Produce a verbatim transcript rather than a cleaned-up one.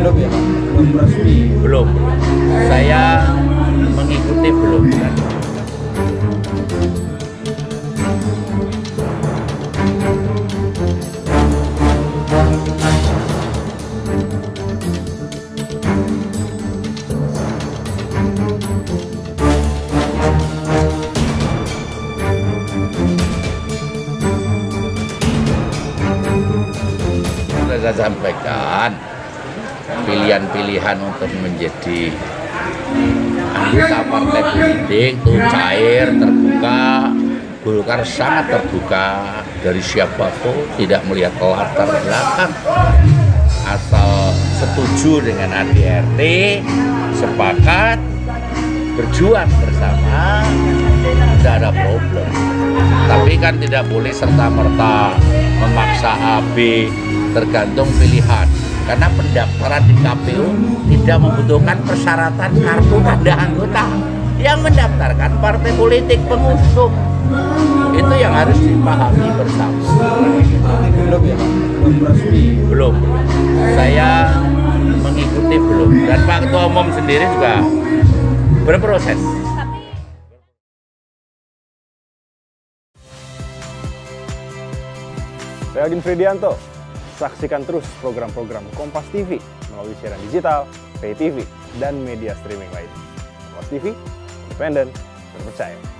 Belum ya Pak? Belum resmi? Belum. Saya mengikuti belum. Saya sampaikan pilihan-pilihan untuk menjadi anggota partai politik itu cair, terbuka. Golkar sangat terbuka dari siapapun, tidak melihat latar belakang, asal setuju dengan A D R T, sepakat, berjuang bersama, tidak ada problem. Tapi kan tidak boleh serta-merta memaksa A, B, tergantung pilihan. Karena pendaftaran di K P U tidak membutuhkan persyaratan kartu tanda anggota. Yang mendaftarkan partai politik pengusung. Itu yang harus dipahami bersama. Belum ya Pak? Belum resmi? Belum. Saya mengikuti belum. Dan Pak Ketua Umum sendiri juga berproses. Saya Agin Fridianto. Saksikan terus program-program Kompas T V melalui siaran digital, pay T V, dan media streaming lain. Kompas T V, independen, terpercaya.